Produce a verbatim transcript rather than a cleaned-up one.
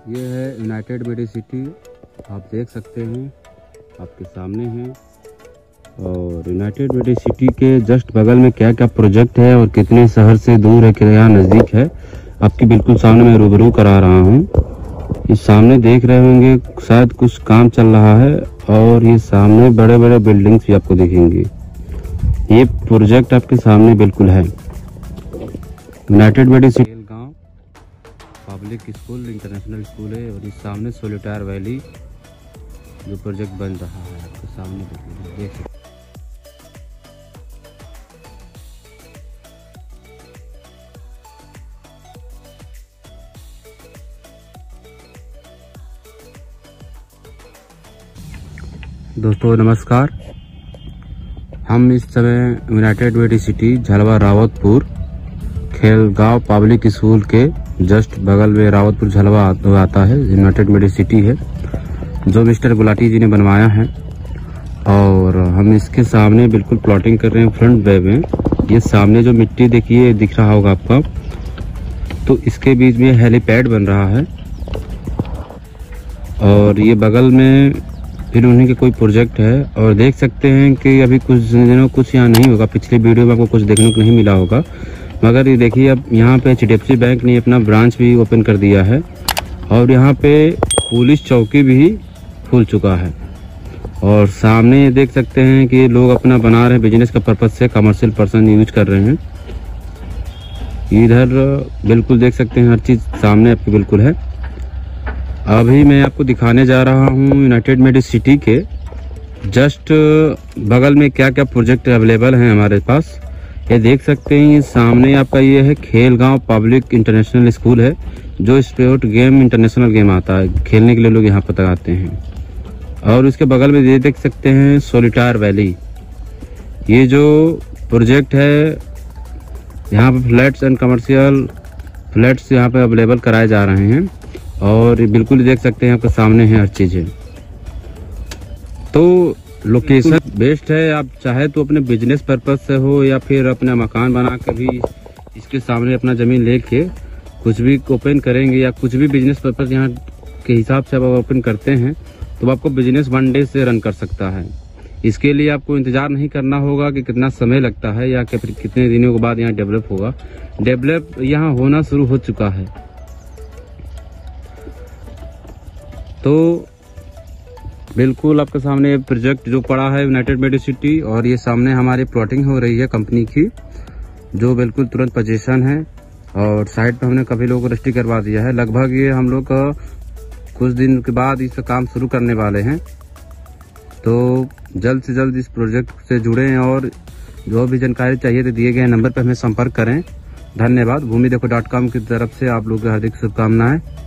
ये है यूनाइटेड मेडिसिटी, आप देख सकते हैं आपके सामने है। और यूनाइटेड मेडिसिटी के जस्ट बगल में क्या क्या प्रोजेक्ट है और कितने शहर से दूर है, क्या नज़दीक है, आपके बिल्कुल सामने मैं रूबरू करा रहा हूँ। ये सामने देख रहे होंगे शायद कुछ काम चल रहा है और ये सामने बड़े बड़े बिल्डिंग्स भी आपको दिखेंगे। ये प्रोजेक्ट आपके सामने बिल्कुल है। यूनाइटेड मेडिसिटी गांव पब्लिक स्कूल इंटरनेशनल स्कूल है और इस सामने सोलिटायर वैली जो प्रोजेक्ट बन रहा है आपके सामने देख सकते। दोस्तों नमस्कार, हम इस समय United Medicity Jhalwa Rawatpur Khelgaon public school के जस्ट बगल में रावतपुर झलवा आता है, यूनाइटेड मेडिसिटी है जो मिस्टर गुलाटी जी ने बनवाया है। और हम इसके सामने बिल्कुल प्लॉटिंग कर रहे हैं फ्रंट वे में। ये सामने जो मिट्टी देखिए दिख रहा होगा आपका, तो इसके बीच में हेलीपैड बन रहा है। और ये बगल में फिर उन्हीं के कोई प्रोजेक्ट है और देख सकते हैं कि अभी कुछ दिनों कुछ यहाँ नहीं होगा। पिछले वीडियो में आपको कुछ देखने को नहीं मिला होगा, मगर ये देखिए अब यहाँ पे H D F C bank ने अपना ब्रांच भी ओपन कर दिया है और यहाँ पे पुलिस चौकी भी खुल चुका है। और सामने देख सकते हैं कि लोग अपना बना रहे हैं बिजनेस का पर्पज से, कमर्शियल पर्सन यूज कर रहे हैं। इधर बिल्कुल देख सकते हैं हर चीज़ सामने आपके बिल्कुल है। अभी मैं आपको दिखाने जा रहा हूँ यूनाइटेड मेडिसिटी के जस्ट बगल में क्या क्या प्रोजेक्ट अवेलेबल हैं हमारे पास। ये देख सकते हैं ये सामने आपका ये है खेलगांव पब्लिक इंटरनेशनल स्कूल है जो स्पोर्ट गेम इंटरनेशनल गेम आता है, खेलने के लिए लोग यहाँ पर आते हैं। और इसके बगल में ये देख सकते हैं सोलिटायर वैली, ये जो प्रोजेक्ट है यहाँ पे फ्लैट्स एंड कमर्शियल फ्लैट्स यहाँ पे अवेलेबल कराए जा रहे हैं। और बिल्कुल देख सकते हैं आपके सामने है हर चीज़ें। तो लोकेशन बेस्ट है, आप चाहे तो अपने बिजनेस पर्पज से हो या फिर अपना मकान बना के भी इसके सामने अपना ज़मीन लेके कुछ भी ओपन करेंगे या कुछ भी बिजनेस पर्पज यहाँ के हिसाब से आप ओपन करते हैं तो आपको बिजनेस वन डे से रन कर सकता है। इसके लिए आपको इंतज़ार नहीं करना होगा कि कितना समय लगता है या फिर कितने दिनों के बाद यहाँ डेवलप होगा। डेवलप यहाँ होना शुरू हो चुका है। तो बिल्कुल आपके सामने प्रोजेक्ट जो पड़ा है यूनाइटेड मेडिसिटी, और ये सामने हमारी प्लॉटिंग हो रही है कंपनी की जो बिल्कुल तुरंत पोजीशन है। और साइड पे हमने काफ़ी लोगों को रजिस्ट्री करवा दिया है। लगभग ये हम लोग कुछ दिन के बाद इस काम शुरू करने वाले हैं। तो जल्द से जल्द इस प्रोजेक्ट से जुड़ें और जो भी जानकारी चाहिए तो दिए गए नंबर पर हमें संपर्क करें। धन्यवाद। भूमि देखो डॉट कॉम की तरफ से आप लोगों की हार्दिक शुभकामनाएं।